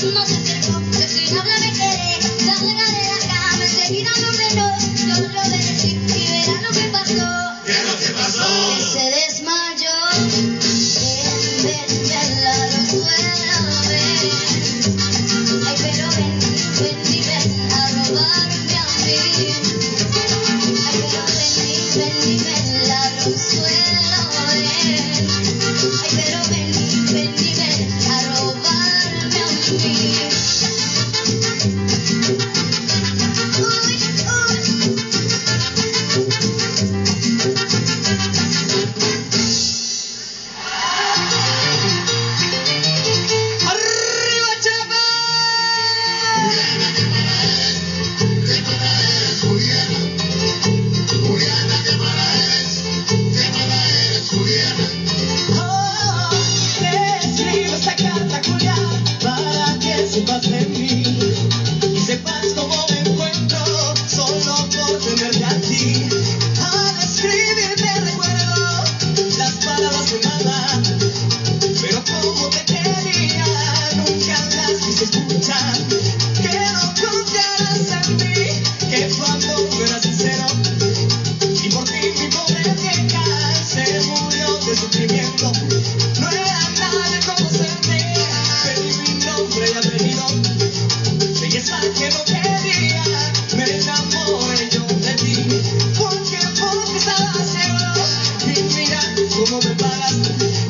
no se acercó, se fui, no me quedé, salga de la cama, enseguida me ordenó, yo no lo obedecí y verá lo que pasó. ¿Qué es lo que pasó? Él se desmayó, ven, la rozuela, ven. Ay, pero ven a robarme a mí. Ay, pero ven, la rozuela, ven. Ay, pero ven a robarme a mí. ¡Arriba, Chapa! Juliana, qué mala eres, Juliana. Oh, te escribo esta carta, Julián, para que sepas de mí y sepas cómo me encuentro solo por tenerte a ti. Al escribirte recuerdo las palabras de nada, pero como te quería nunca las quise escuchar. Que no confiaras en mí, que tu amor no era sincero. Y por ti mi pobre vieja se murió de sufrimiento. No era nadie conocerte, pedí mi nombre y apellido. Belleza que no quería, me enamoré yo de ti. Porque estabas ciego y mira cómo me pagas.